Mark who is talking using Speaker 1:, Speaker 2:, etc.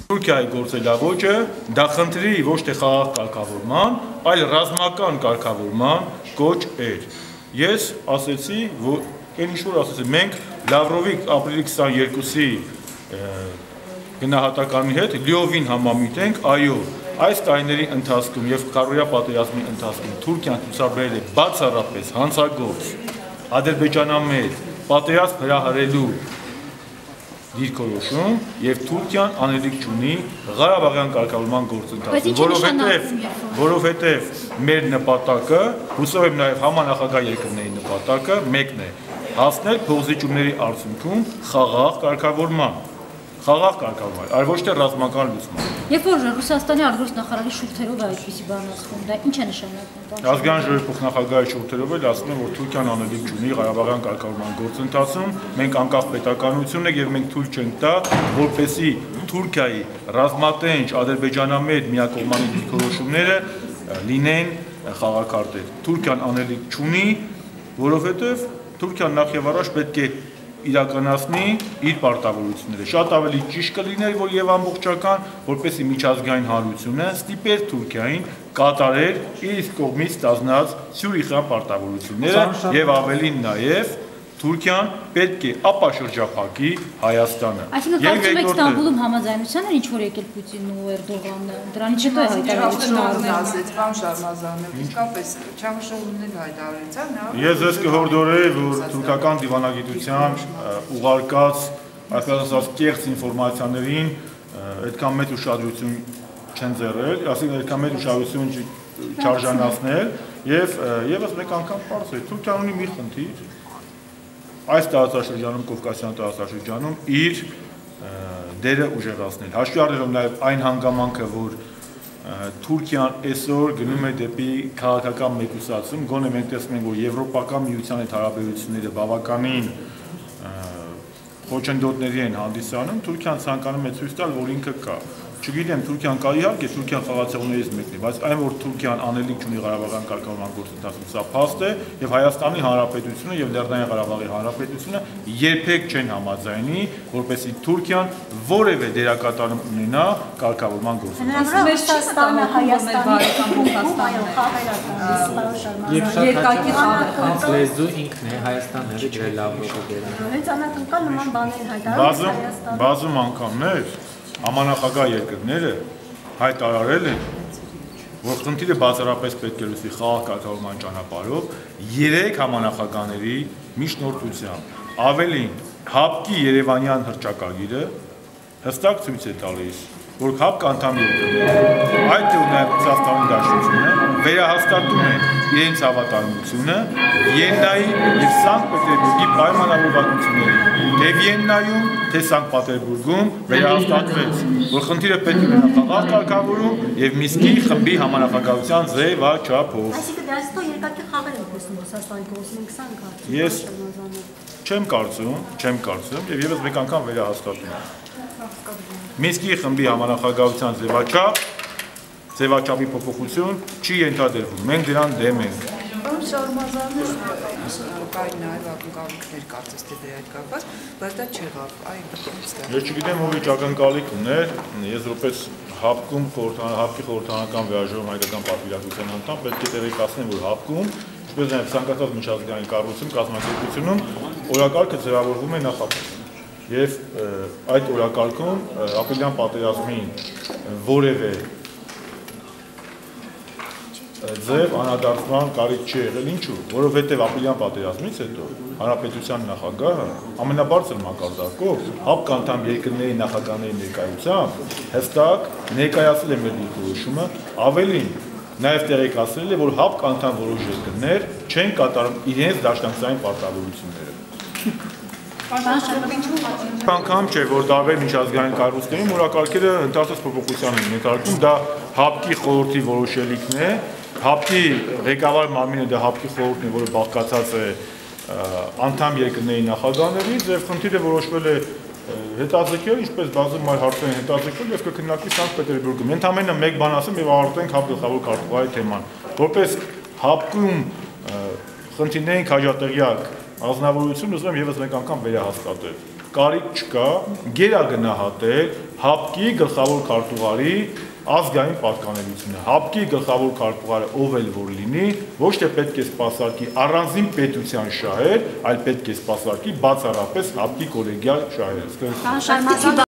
Speaker 1: Թուրքիայի գործելավոճը դա խնդրի ոչ թե խաղաղ կարգավորման, այլ ռազմական կարգավորման կոչ էր։ Ես ասեցի, որ այն ինչ որ ասեցի, մենք Լավրովի ապրիլի 22-ի գնահատականի հետ լիովին համամիտ ենք, այո, այս տարիների ընթացքում եւ քարոզիա պատերազմի ընթացքում Թուրքիան ցուցաբերել է բացառապես հանցագործ ադրբեջանամետ պատերազմ հրահրելու դիրքորոշում եւ Թուրքիան անելիք չունի Ղարաբաղյան կարգավորման գործընթացում, որովհետեւ մեր նպատակը, հուսով եմ նաեւ համանախագահ երկրների նպատակը մեկն է՝ հասնել փոխզիջումների արդյունքում խաղաղ կարգավորման, այլ ոչ թե ռազմական լուծման։
Speaker 2: Երբ որ Ռուսաստանի արտգործնախարարի շուրթերով է այդպիսի բան ասվում, դա ինչ է նշանակում։
Speaker 1: Ազգային ժողովի փոխնախագահի շուրթերով էլ ասում են, որ Թուրքիան անելիք չունի Ղարաբաղյան կարգավորման գործընթացում, մենք անկախ պետականություն ենք եւ մենք թույլ չենք տա, որպեսզի Թուրքիայի ռազմատենչ ադրբեջանամետ միակողմանի դիրքորոշումները լինեն խաղակարտեր։ Թուրքիան անելիք չունի, որովհետեւ Թուրքիան նախ եւ առաջ պետք է իրականացնի իր պարտավորությունները։ Շատ ավելի ճիշտ կլիներ, որ եւ ամբողջական, որպեսզի միջազգային հանրությունը ստիպեր Թուրքիային կատարել իր կողմից ստանձնած Սյուրիխյան պարտավորությունները եւ ավելին նաեւ Թուրքիան պետք է ապաշրջափակի Հայաստանը։
Speaker 2: Այսինքն կարծում եք Ստամբուլում համաձայնության էր ինչ որ եկել Պուտինն ու Էրդողանը, դրանից հետո է հայտարարություն
Speaker 1: արվել։ Ես ես կհորդորեի, որ թուրքական դիվանագիտության ուղարկած, այսպես ասած, կեղծ ինֆորմացիաներին այդքան մեծ ուշադրություն չեն ձեռել, այսինքն այդքան մեծ ուշադրություն չարժանացնել եւ եւս մեկ անգամ պարզ է, Թուրքիան ունի մի խնդիր այս տարածաշրջանում, Կովկասյան տարածաշրջանում իր դերը ուժեղացնել։ Հաշվի առնելով նաև այն հանգամանքը, որ Թուրքիան այսօր գնում է դեպի քաղաքական մեկուսացում, գոնե մենք տեսնում ենք, որ Եվրոպական միության հետ հարաբերությունները բավականին խոչընդոտների են հանդիսանում, Թուրքիան ցանկանում է ցույց տալ, որ ինքը կա։ Չգիտեմ, Թուրքիան կա իհարկե, Թուրքիան խաղացողներից մեկն է, բայց այն որ Թուրքիան անելիք չունի Ղարաբաղյան կարգավորման գործընթացում, սա փաստ է, եւ Հայաստանի Հանրապետությունը եւ Լեռնային Ղարաբաղի Հանրապետությունը երբեք չեն համաձայնի, որպեսզի Թուրքիան որևէ դերակատարում ունենա կարգավորման գործընթացում։
Speaker 2: Ռուսաստանը, Հայաստանի
Speaker 3: երկակի լեզու ինքն է Հայաստանը գրել Լավրովը դերան։
Speaker 2: Հենց անհատական նման բաներ հայտարարել
Speaker 1: բազում անգամներ Ամանախագահ երկրները հայտարարել են, որ խնդիրը բացառապես պետք է լուծվի խաղաղ կարգավորման ճանապարհով 3 համանախագահների միջնորդությամբ։ Ավելին, ՀԱՊԿ-ի Երևանյան հռչակագիրը հստակ ցույց է տալիս, որ ՀԱՊԿ անդամ երկրները, այդ թվում նաև Ռուսաստանի Դաշնությունը, վերահաստատում են իրենց հավատարմությունը Վիեննայի եւ Սանկտ Պետերբուրգի պայմանավորվածություններին։ Թե Վիեննայում, թե Սանկտ Պետերբուրգում վերահաստատվեց, որ խնդիրը պետք է ունենա խաղաղ կարգավորում եւ Մինսկի խմբի համանախագահության ձևաչափով։
Speaker 2: Այսինքն դրանից հետո երկակի խաղեր են խոսում Ռուսաստանի կողմից, մենք սա ենք կարծում։
Speaker 1: Ես չեմ կարծում եւ եւս մեկ անգամ վերահաստատում եմ։ Մինսկի խմբի համանախագահության ձևաչափի փոփոխություն չի ենթադրվում, մենք դրան դեմ ենք։
Speaker 4: Կային նաև ակնկալիքներ կարծես թե դրա հետ կապված, բայց դա չեղավ, այն
Speaker 1: Ես չգիտեմ ով ինչ ակնկալիք ուներ, ես որպես ՀԱՊԿ-ում ՀԱՊԿ-ի խորհրդարանական վեաժողովի հայկական պատվիրակության անդամ պետք է տեղեկացնեմ, որ ՀԱՊԿ-ում, ինչպես նաև ցանկացած միջազգային կառույցում, կազմակերպությունում օրակարգը ձևավորվում է նախապես։ Եվ այդ օրակարգում ապրիլյան պատերազմին որևէ ձև անադարձման կարիք չի եղել, ինչու, որովհետև ապրիլյան պատերազմից հետո հանրապետության նախագահը ամենաբարձր մակարդակով ՀԱՊԿ անդամ երկրների նախագահների ներկայությամբ հստակ ներկայացրել է մեր դիրքորոշումը, ավելին նաև տեղեկացրել է, որ ՀԱՊԿ անդամ որոշ երկրներ չեն կատարում իրենց դաշնակցային պարտավորությունները։ Անգամ չէ, որ տարբեր միջազգային կառույցներում օրակարգերը ընդհանրապես փոփոխության են ենթարկվում, դա ՀԱՊԿ-ի խորհրդի որոշելիքն է, ՀԱՊԿ-ի ղեկավար մարմինը դա ՀԱՊԿ-ի խորհուրդն է, որը բաղկացած է անդամ երկրների նախագահներից եւ խնդիրը որոշվել է հետաձգել, ինչպես բազում այլ հարցեր են հետաձգել եւ կքննարկվի Սանկտ Պետերբուրգում։ Ընդամենը մեկ բան ասեմ եւ ավարտենք ՀԱՊԿ գլխավոր քարտուղարի թեման։ Որպես ՀԱՊԿ-ում խնդիրներին քաջատեղյակ Ազնվորություն ուզում եմ եւս մեկ անգամ վերահաստատել։ կարիք չկա գերագնահատել ՀԱՊԿ-ի գլխավոր քարտուղարի ազգային պատկանելությունը։ ՀԱՊԿ-ի գլխավոր քարտուղարը ով էլ որ լինի, ոչ թե պետք է սպասարկի առանձին պետության շահեր, այլ պետք է սպասարկի բացառապես ՀԱՊԿ-ի կոլեգիալ շահերը։